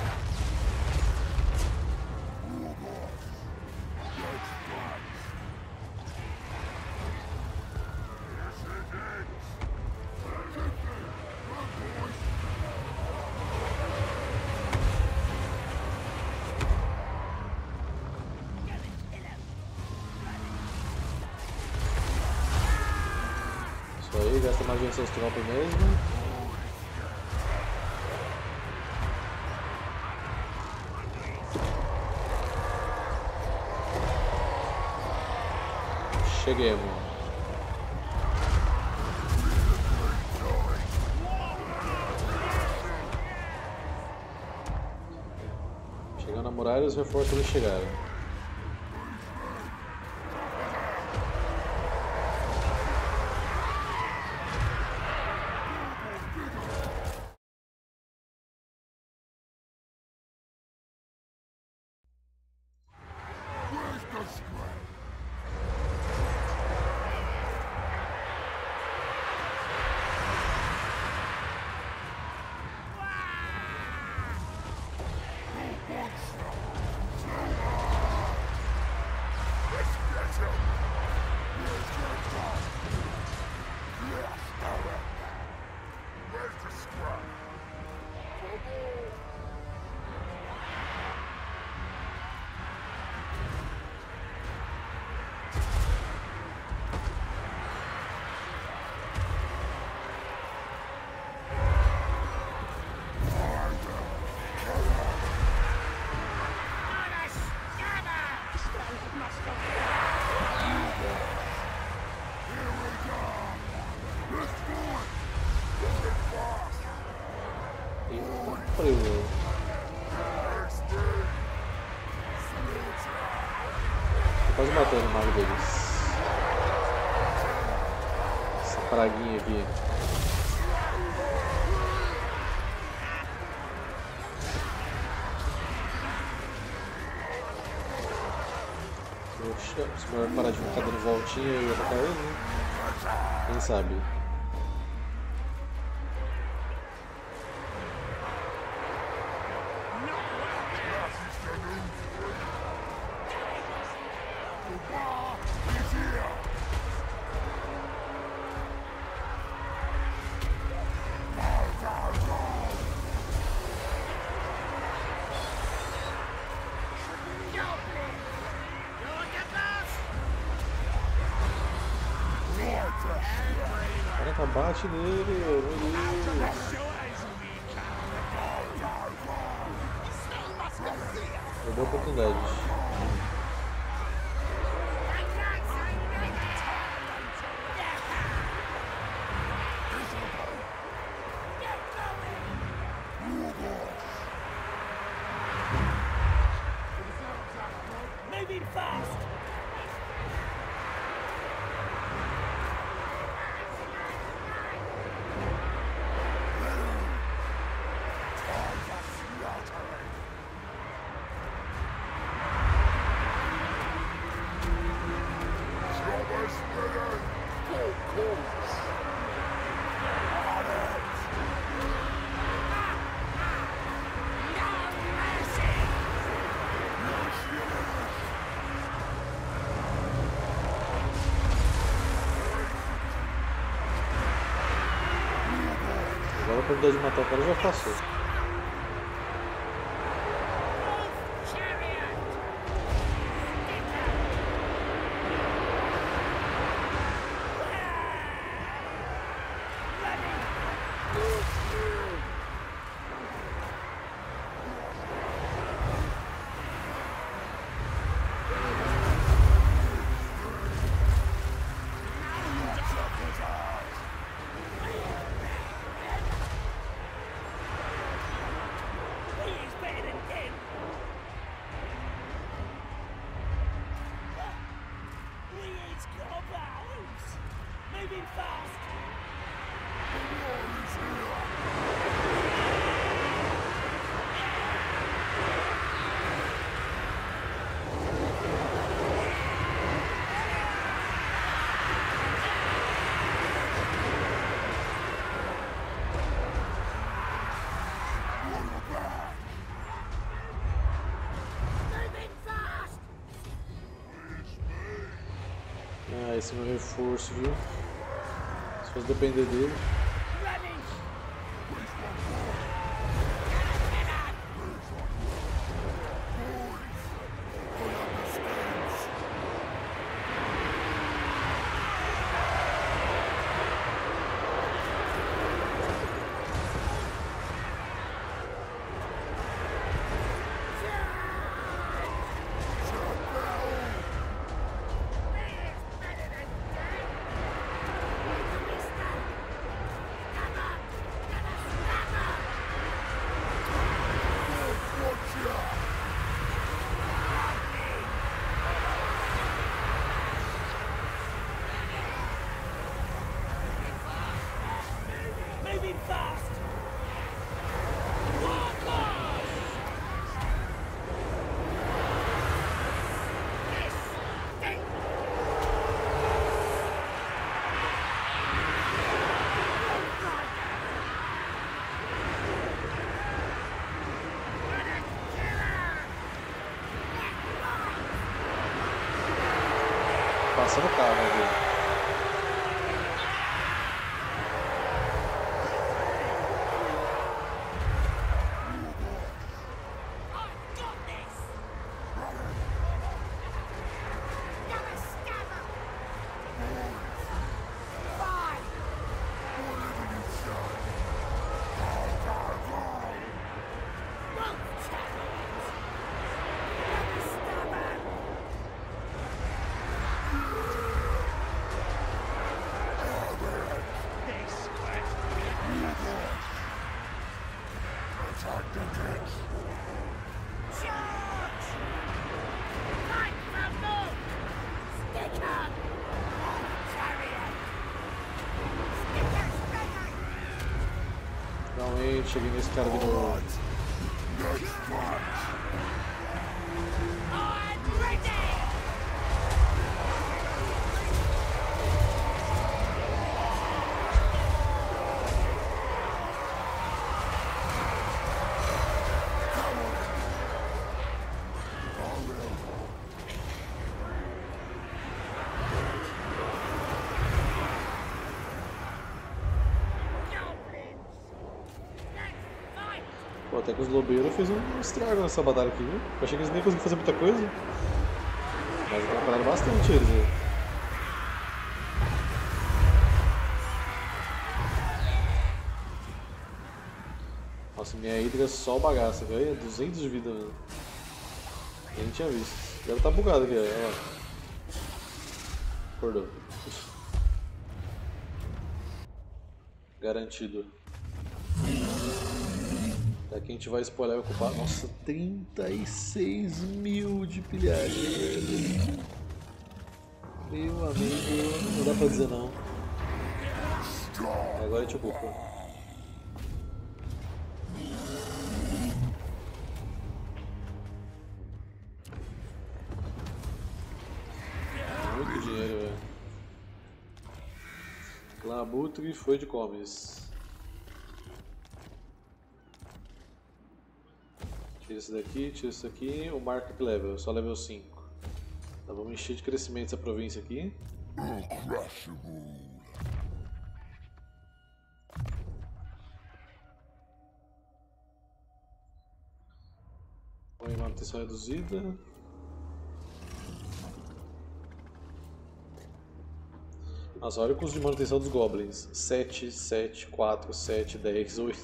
Isso aí, gasta magia ancestral mesmo. Cheguemos. Chegando na muralha, os reforços eles chegaram. Quase matando o mago deles. Essa praguinha aqui. Poxa, se eu parar de ficar dando voltinha e atacar ele, né? Quem sabe? Caraca, bate nele, meu Deus. Perdeu a oportunidade. Moving fast! Agora a oportunidade de matar o cara já passou. Moving fast! Moving fast! Ah, esse é meu reforço, viu? Se fosse depender dele. Running! Moving fast! Passa no carro, viu? Finalmente cheguei nesse cara de novo. Pô, até que os lobeiros fez um estrago nessa batalha aqui, viu? Eu achei que eles nem conseguiam fazer muita coisa. Mas atrapalharam bastante eles aí. Nossa, minha Hydra é só bagaça, velho. 200 de vida, mano. Eu nem tinha visto. Deve estar bugado aqui, olha lá. Acordou. Garantido. Daqui a gente vai spoiler e ocupar. Nossa, 36 mil de pilhagem, velho. Meu amigo, não dá pra dizer não. Agora a gente ocupa. Muito dinheiro, velho. Clabutre foi de comes. Tira esse daqui, tira esse aqui. O market level, só level 5. Então vamos encher de crescimento essa província aqui. Põe manutenção reduzida. Nossa, olha o custo de manutenção dos goblins. 7, 7, 4, 7, 10, 8.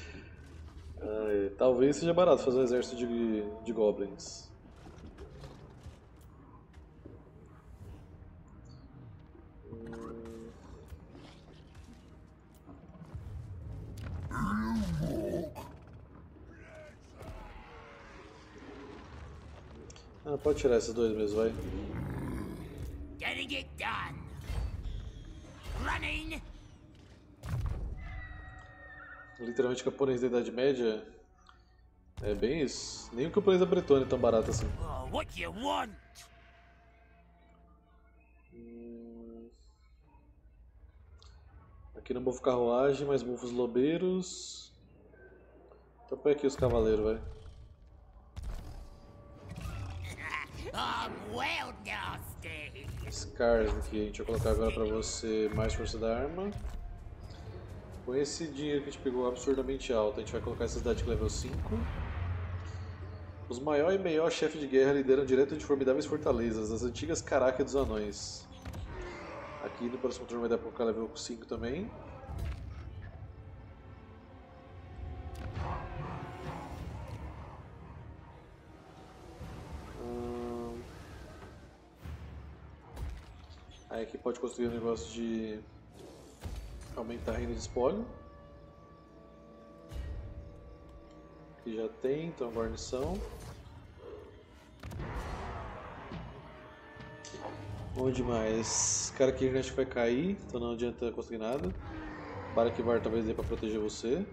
Talvez seja barato fazer um exército de goblins. Pode tirar esses dois mesmo, vai. Getting it done. Running. Literalmente camponês da Idade Média. É bem isso. Nem o camponês da Bretônia é tão barato assim. Oh, what you want? Aqui no bufo carruagem, mais bufos lobeiros. Então põe aqui os cavaleiros, vai. I'm well nasty. Scars aqui, a gente vai colocar agora pra você mais força da arma. Com esse dinheiro que a gente pegou absurdamente alto, a gente vai colocar essa cidade level 5. Os maior e melhor chefes de guerra lideram direto de formidáveis fortalezas, as antigas Caraca dos Anões. Aqui no próximo turno vai dar pra colocar level 5 também. Aí aqui pode construir um negócio de aumentar a renda de espólio. Aqui já tem, então guarnição. Onde mais? Cara aqui acho que vai cair, então não adianta construir nada. Barakibar talvez dê pra proteger você.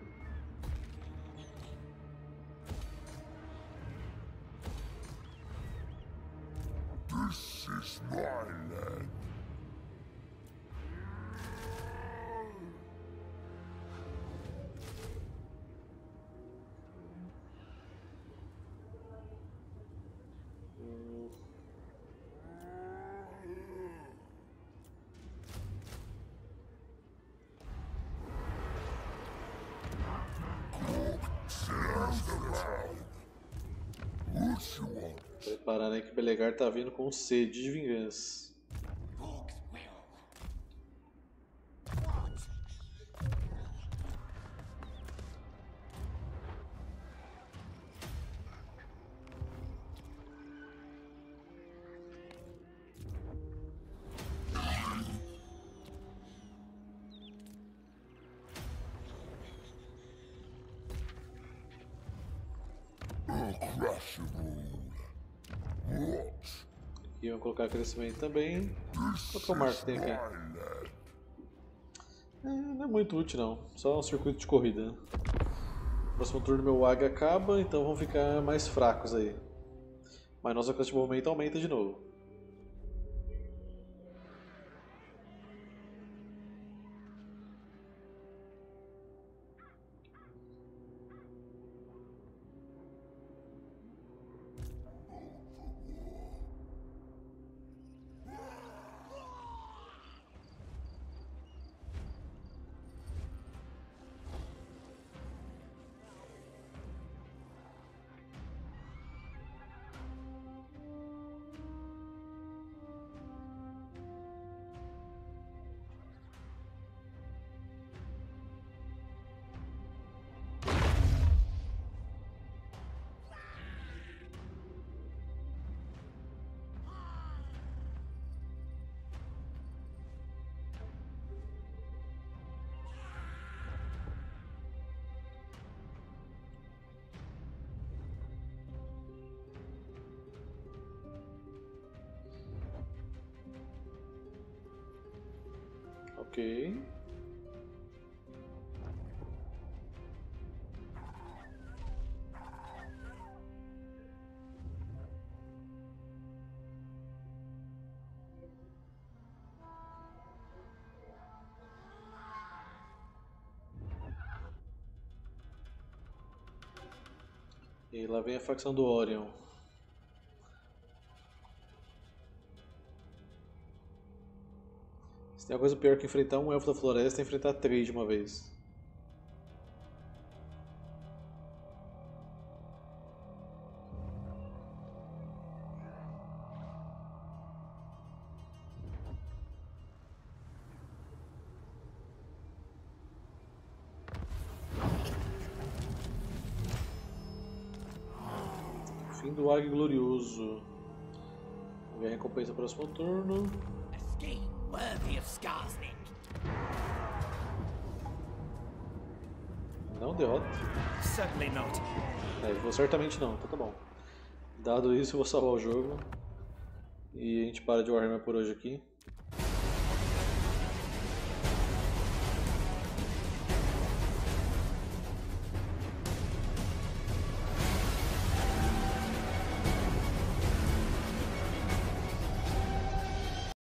This is my land. Preparar, né, que Belegar tá vindo com sede de vingança. E vamos colocar crescimento também. Qual que é o marco que tem aqui? Não é muito útil não, só um circuito de corrida. Próximo turno meu AG acaba, então vão ficar mais fracos aí. Mas nosso alcance de movimento aumenta de novo. Ok. E lá vem a facção do Orion. Se tem uma coisa pior que enfrentar um elfo da floresta, é enfrentar 3 de uma vez. Fim do Águia Glorioso. Vem a recompensa para o próximo turno. A scheme worthy of Skarsnik. Não derrota. Certainly not. Vou certamente não, então tá bom. Dado isso, eu vou salvar o jogo. E a gente para de Warhammer por hoje aqui.